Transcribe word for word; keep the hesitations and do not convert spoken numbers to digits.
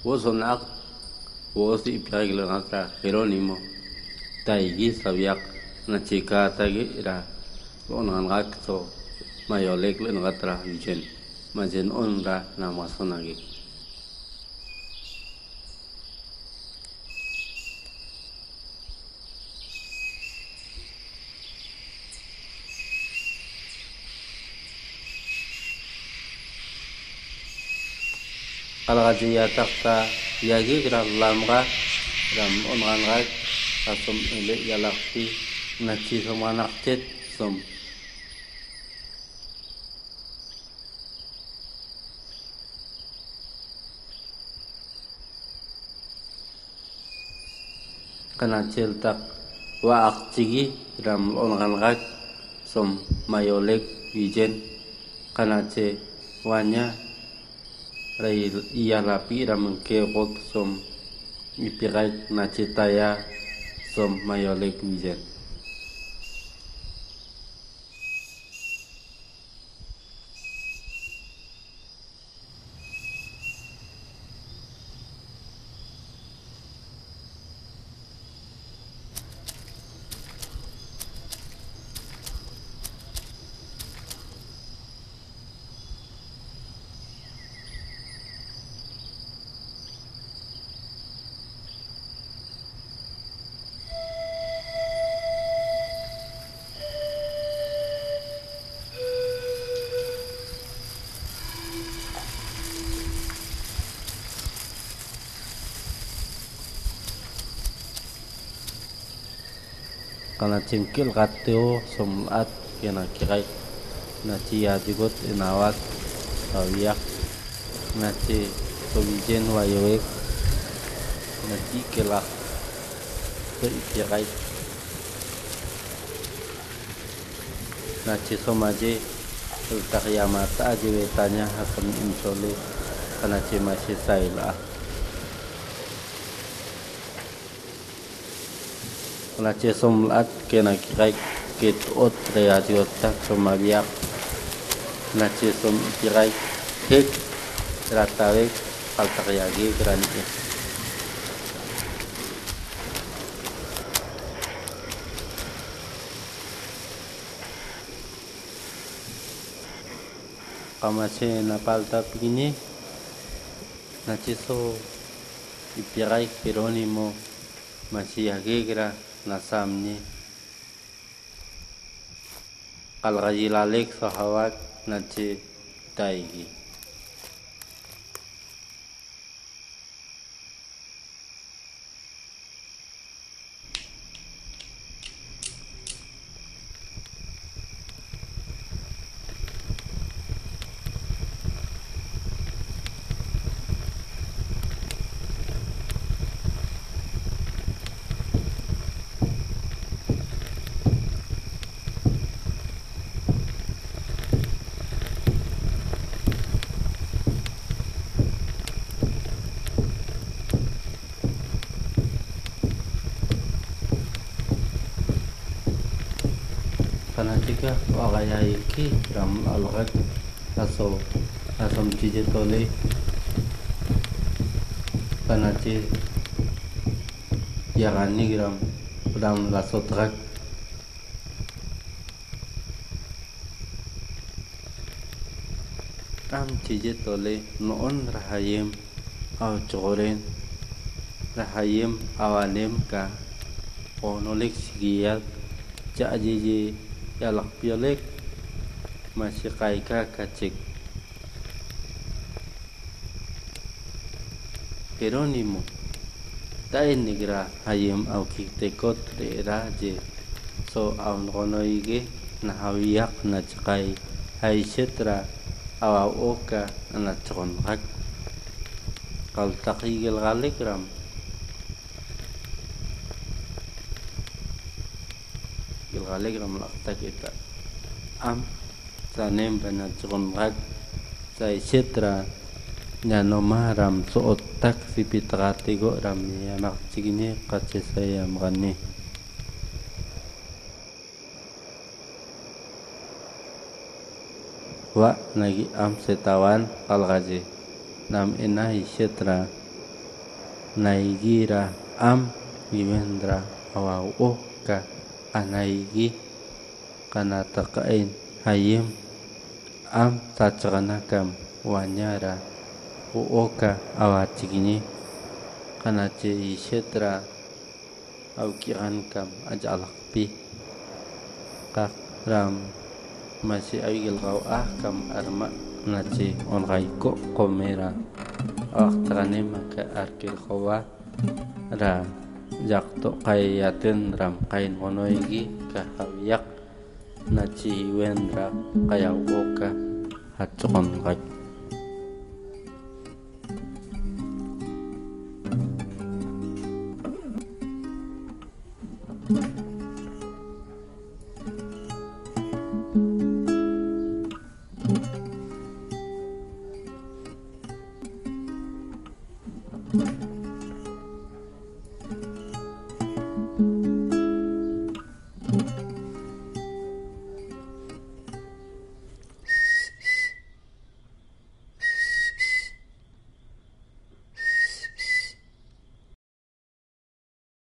wosonak wosi ipiragil ngatra Jerónimo taigi sabiak na chika tagi ira onan gakto mayolek le ngatra vijen majen onra na masonagi kalagaji yatakta yagi gira lamga ram onan gak asum ele yalakti nachi somanak tet som kana celtak wa akcigi ram onan gak som mayolek wijen kana ce wanya rai iya lapi ram kebot som ipirai nachitaya som mayolek wijen kana cingkil kateo somat kena kirai naci adigot inawat sawiak naci sowijen wayoek naci kelak ke ikirai naci somaje letak yamata aja wetanya akan insole kana ci masih sailah Lace somlat kena kirai kit ot reaziota somabiak nace som kirai hek ratawe kaltak yagi grani kamase napalta begini nace so ipirai Jerónimo masih yagi gra nasamni kalgaji lalek sahawak nace taigi kana tiga wagaya iki ram algat aso asom cije tole kana ci yarani gram ram lasotrak ram cije tole noon rahayem au choren rahayem awalem ka onolik sigiyat jajiji yalak piolek masih kaika kacik Jerónimo tain nigra hayem au kiktekot daerah je so au nonoige na hawiyak na cakai hai setra awa oka na cakon hak kal takigel galik ram gilgalik ram lakta kita am sanem bana cakon hak sai setra nyano maram so otak si pitakati go ram ya mak cigini kace saya makani wa nagi am setawan kalgaje nam enai setra naigira am iwendra awau oh ka anaigi kana takain hayim am tacakanakam wanyara uoka awatigini kana ce isetra aukiran kam ajalakpi kak ram masih awigil kau ah kam arma nace on kaiko komera awaktakane maka arkil kawa ra jakto kayatin ram kain honoigi kahawiyak naci wendra kaya oka hatcokon kai